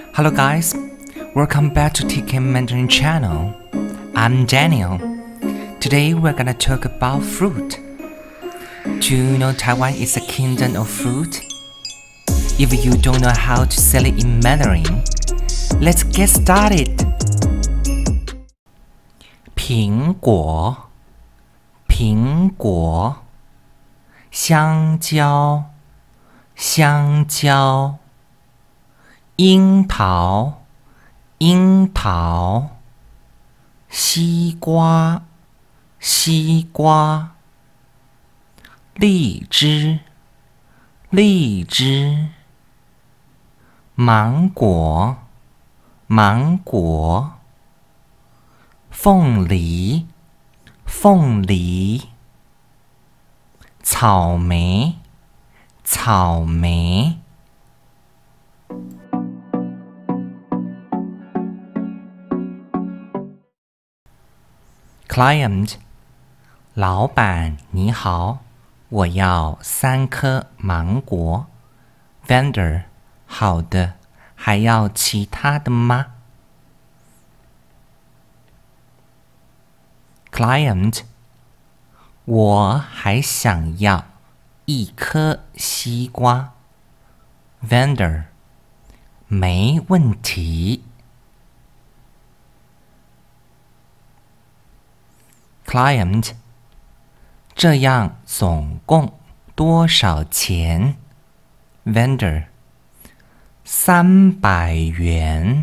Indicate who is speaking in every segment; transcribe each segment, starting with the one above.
Speaker 1: Hello guys, welcome back to TK Mandarin channel. I'm Daniel. Today we're gonna talk about fruit. Do you know Taiwan is a kingdom of fruit? If you don't know how to say it in Mandarin, let's get started. 苹果，苹果，香蕉，香蕉，樱桃，樱桃，西瓜，西瓜，荔枝，荔枝，芒果，芒果，凤梨，凤梨，草莓，草莓。Client， 老板你好，我要3颗芒果。Vendor， 好的，还要其他的吗？ Client， 我还想要1颗西瓜。Vendor， 没问题。Client， 这样总共多少钱？ Vendor， 300元。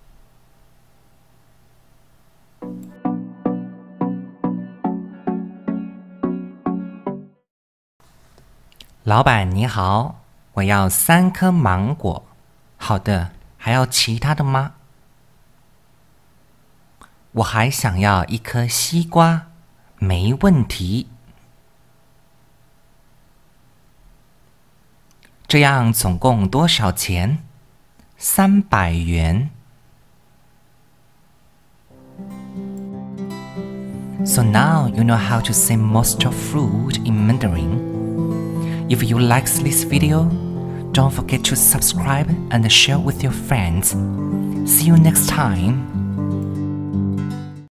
Speaker 1: 老板你好，我要3颗芒果。好的，还要其他的吗？我还想要1颗西瓜。没问题。这样总共多少钱？300元。So now you know how to say most of fruit in Mandarin. If you like this video, don't forget to subscribe and share with your friends. See you next time.